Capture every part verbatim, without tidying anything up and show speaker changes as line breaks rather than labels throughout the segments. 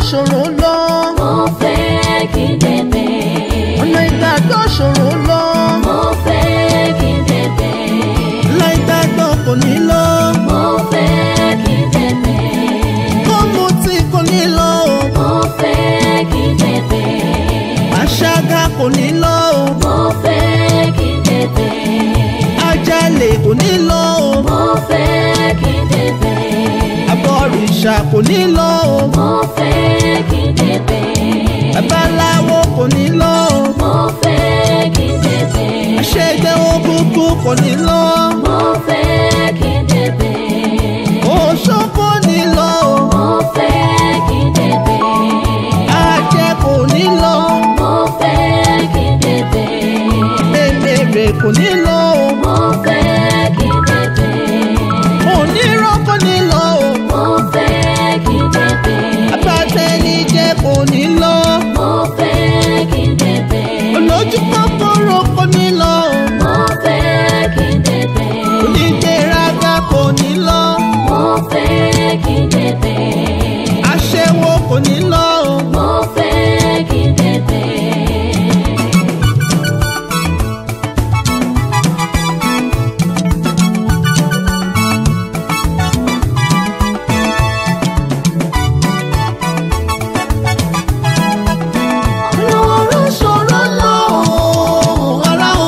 ṣòro lọ.
Mo fẹ́ kí n débẹ̀.
Ọ̀nà ìgbàgbọ́ ṣòro lọ.
Mo fẹ́ kí n débẹ̀.
Láì gbàgbọ́ kò ní lọ.
Mo fẹ́ kí n débẹ̀.
Kó mutí kò ní lọ.
Mo fẹ́ kí n débẹ̀.
Àṣàgà kò ní lọ.
Mo fẹ́ kí n débẹ̀.
Àjàlè kò ní lọ.
Mo fẹ́ kí n débẹ̀.
Abọ̀rìṣà kò ní lọ.
Mo fẹ́ kí n débẹ̀.
Babaláwo kò ní lọ.
Mo fẹ́ kí n débẹ̀.
Aṣẹ́gbẹ́ òkùnkùn kò ní lọ.
Mo fẹ́ kí n débẹ̀.
Oṣó kò ní lọ.
Mo fẹ́ kí n débẹ̀.
Àjẹ́ kò ní lọ.
Mo fẹ́ kí n débẹ̀.
Èmèrè kò ní lọ.
Mo fẹ́ kí n débẹ̀.
Onírọ́ kò ní lọ.
Mo fẹ́ kí n débẹ̀.
Abatẹnijẹ kò ní lọ.
Mo fẹ́ kí n débẹ̀.
Olójú kòkòrò kò ní lọ.
Mo fẹ́ kí n débẹ̀.
Onígbéraga kò ní lọ.
Mo fẹ́ kí n débẹ̀.
Aṣẹ́wó kò ní lọ.
Mo fẹ́ kí n débẹ̀.
Ọ̀rọ̀ ṣòro lọ. Ara o.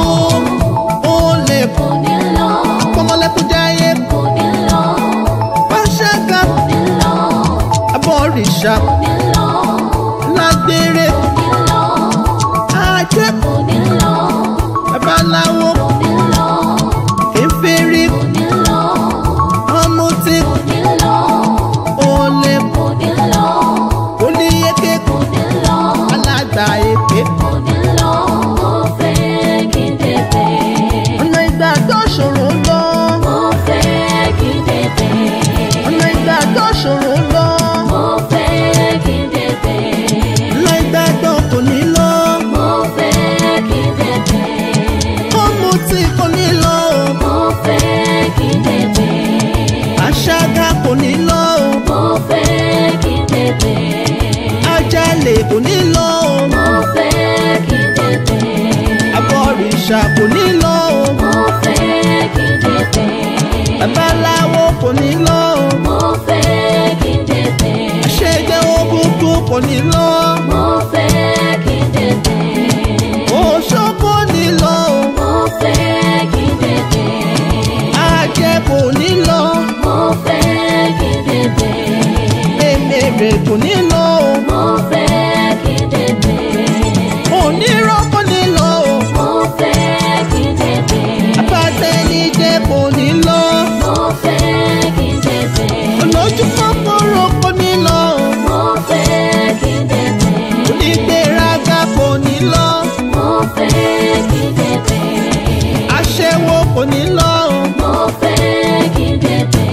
Ó lè
Kò ní lọ.
kọ́mọlẹ́kùn jáyé.
Kò ní lọ.
Pàṣẹgà
Kò ní lọ.
abọ̀rìṣà
Kò ní lọ.
lágbèrè.
Kò ní lọ.
Àjẹ́
Kò ní lọ.
babaláwo
Kò ní lọ.
èfèrè
Kò ní lọ.
ọ̀mùtí
Kò ní lọ.
olè
Kò ní lọ.
oníyèké
Kò ní lọ.
alágbà èké.
Kò ní lọ. Mo fẹ́ kí n débẹ̀.
Ọ̀nà ìgbàgbọ́ ṣòro lọ.
Mo fẹ́ kí n débẹ̀.
Ọ̀nà ìgbàgbọ́ ṣòro lọ.
Mo fẹ́ kí n débẹ̀.
Ọ̀nà ìgbàgbọ́ kò ní lọ.
Mo fẹ́ kí n débẹ̀.
Ọ̀mùtí kò ní lọ.
Mo fẹ́ kí n débẹ̀.
Àṣàgà kò ní lọ.
Mo fẹ́ kí n débẹ̀.
Àjàlè kò ní lọ.
Mo fẹ́ kí n débẹ̀.
Abọ̀rìṣà kò ní lọ.
Mo fẹ́ kí n débẹ̀.
Babaláwo kò ní lọ.
Mo fẹ́ kí n débẹ̀.
Aṣẹ́gbẹ́ òkùnkùn kò ní lọ.
Mo fẹ́ kí n débẹ̀.
Oṣó kò ní lọ.
Mo fẹ́ kí n débẹ̀.
Àjẹ́ kò ní lọ.
Mo fẹ́ kí n débẹ̀.
Èmèrè kò ní lọ.
Mo fẹ́ kí n débẹ̀.
Onírọ́ kò ní lọ.
Mo fẹ́ kí n débẹ̀.
Abatẹnijẹ kò ní lọ.
Mo fẹ́ kí n débẹ̀.
Olójú kòkòrò kò ní lọ.
Mo fẹ́ kí n débẹ̀.
Onígbéraga kò ní lọ.
Mo fẹ́ kí n débẹ̀.
Aṣẹ́wó kò ní lọ.
Mo fẹ́ kí n débẹ̀.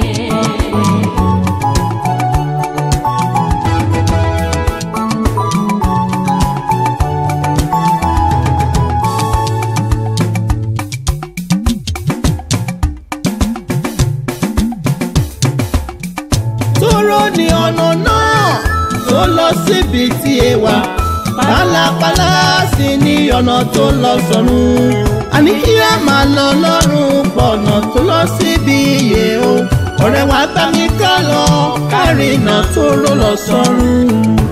Tóró ni ọ̀nà náà tó lọ síbi tí ẹ wà. Pálapàla sì ni ọ̀nà tó lọ sọ́run. Àní kí a máa lọ lọ́rùn pọ̀nà tó lọ síbi iye o. Ọ̀rẹ́ wa bá mi ká lọ kárìnà tó ró lọ sọ́run.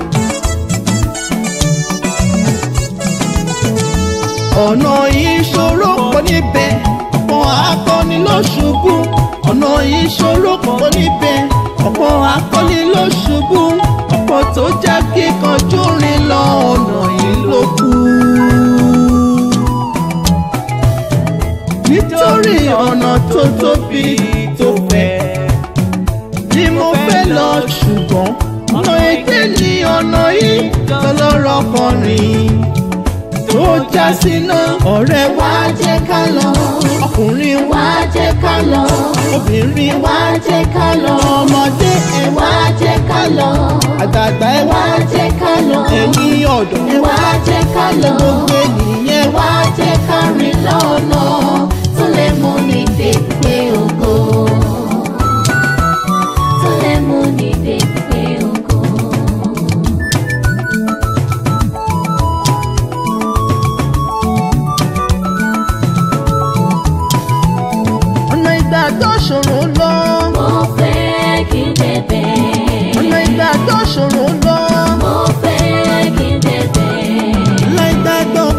Ọ̀nà ìṣòro pọ̀ níbẹ̀, ọ̀pọ̀ akọni ló ṣubú. Ọ̀nà ìṣòro pọ̀ níbẹ̀, ọ̀pọ̀ akọni ló ṣubú. Ọ̀pọ̀ tó já kíkanjú rìn lọ ọ̀nà yìí ló kù. Nítorí ọ̀nà tó tóbi tó fẹ̀ ni mo fẹ́ lọ, ṣùgbọ́n ọ̀nà èké ni ọ̀nà yìí tọ́lọ́rọ̀ kan rìn tó já síná. Ọ̀rẹ́ wa jẹ́ ká lọ, ọkùnrin wa jẹ́ ká lọ, obìnrin wa jẹ́ ká lọ, ọmọdé ẹ wá jẹ́ ká lọ, àgbààgbà ẹ wá jẹ́ ká lọ, ẹ̀yin ọ̀dọ́ ẹ wá jẹ́ ká lọ, gbogbo ènìyàn wá jẹ́ ká rìn lọ́nà tó lè mú ní dépè ògo.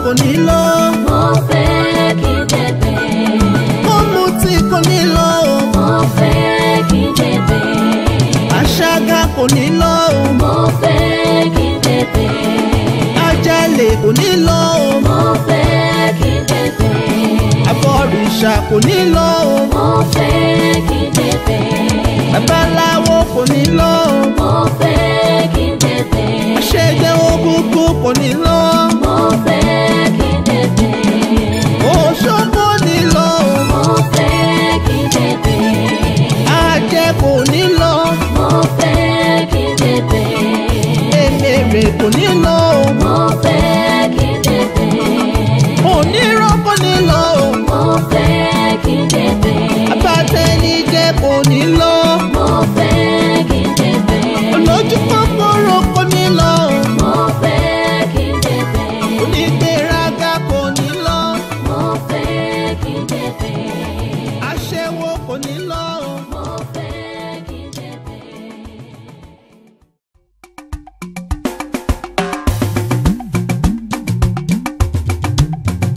kò ní lọ.
Mo fẹ́ kí n débẹ̀.
Kó mutí kò ní lọ.
Mo fẹ́ kí n débẹ̀.
Aṣágá kò ní lọ.
Mo fẹ́ kí n débẹ̀.
Ajalè kò ní lọ.
Mo fẹ́ kí n débẹ̀.
Abọ̀rìṣà kò ní lọ.
Mo fẹ́ kí n débẹ̀.
Babaláwo kò ní lọ.
Mo fẹ́ kí n débẹ̀.
Aṣẹ́gbẹ́ òkùnkùn kò ní lọ.
Mo fẹ́ kí n débẹ̀.
Oṣó kò ní lọ.
Mo fẹ́ kí n débẹ̀.
Ajẹ́ kò ní lọ.
Mo fẹ́ kí n débẹ̀.
Èmèrè kò ní lọ.
Mo fẹ́ kí n débẹ̀.
Onírọ́ kò ní lọ.
Mo fẹ́ kí n débẹ̀.
Abatẹnijẹ kò ní lọ.
Mo fẹ́ kí n débẹ̀.
Olójú kòkòrò kò ní lọ.
Mo fẹ́ kí n débẹ̀.
Onígbéraga kò ní lọ.
Mo fẹ́ kí n débẹ̀.
Aṣẹ́wó kò ní lọ.
Mo fẹ́ kí n débẹ̀.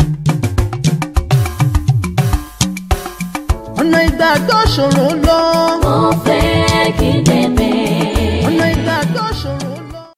Ọ̀nà ìgbàgbọ́ ṣòro lọ.